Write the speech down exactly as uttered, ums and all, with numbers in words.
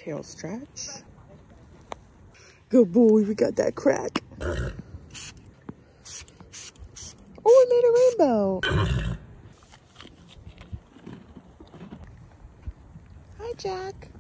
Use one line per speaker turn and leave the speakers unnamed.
tail stretch. Good boy, we got that crack. Oh, we made a rainbow. Hi, Jack.